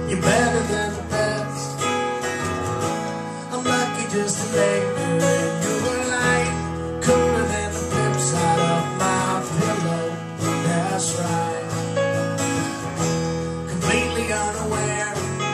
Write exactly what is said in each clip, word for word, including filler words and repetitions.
You're better than the best. I'm lucky just to lay you in your light, cooler than the flip side of my pillow. That's right. Completely unaware,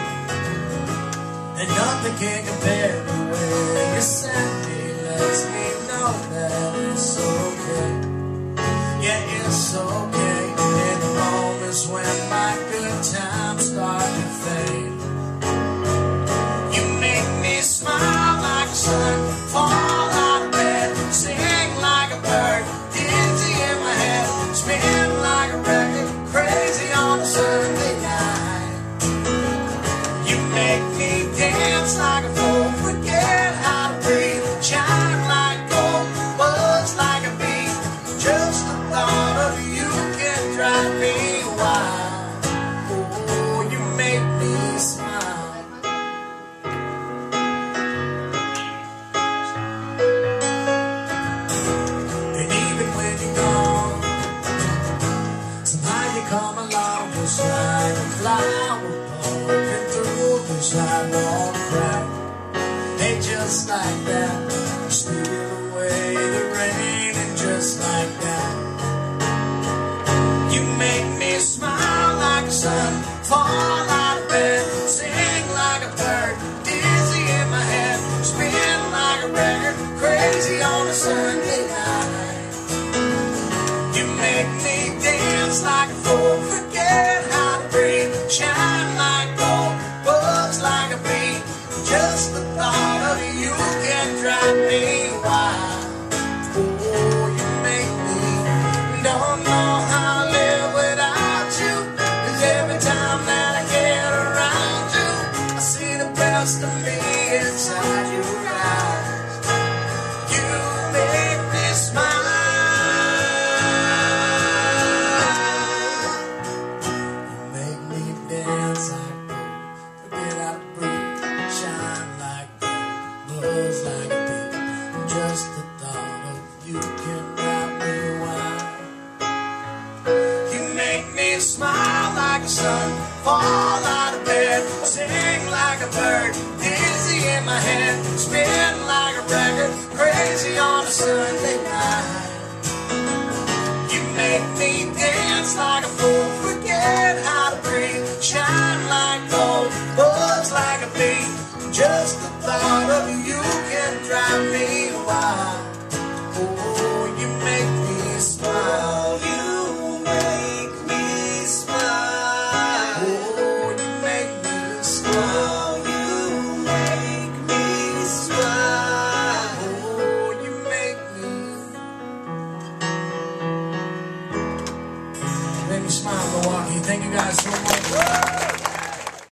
and nothing can compare to where you sent me. Lets me know that it's okay. Yeah, it's okay. In the moments when my good times start to fade, you make me smile like the sun, fall out of bed, sing like a bird, dizzy in my head, spin like a record, crazy on a Sunday night. You make me dance like a fool, forget how to breathe, shine like gold, buzz like a bee. Just the thought of you can drive me wild. Oh, you make me smile. And even when you're gone, somehow you come along just like a flower poking through the sidewalk crack. Hey, just like that, you steal away the rain, and just like that, you make me smile like the sun, fall out of bed, sing like a bird, dizzy in my head, spin like a record, crazy on a Sunday night. You make me dance like a fool, forget how to breathe, shine like gold, buzz like a bee. Just the thought of you can drive me wild. Oh, you make me don't know how to live without you, 'cause every time that I get around you, I see the best of me inside your eyes. You make me smile. You make me dance like gold, forget how to breathe, shine like gold, buzz like a bee. Just the thought of you can drive me wild. You make me smile like the sun, fall out of bed, sing like a bird, dizzy in my head, spin like a record, crazy on a Sunday night. You make me dance like a fool, forget how to breathe, shine like gold, buzz like a bee. Just the thought of you can drive me wild. Oh, you make me smile. You make me smile. Oh, you make me smile. You make me smile. Oh, you make me make me smile, Milwaukee. Thank you guys so much.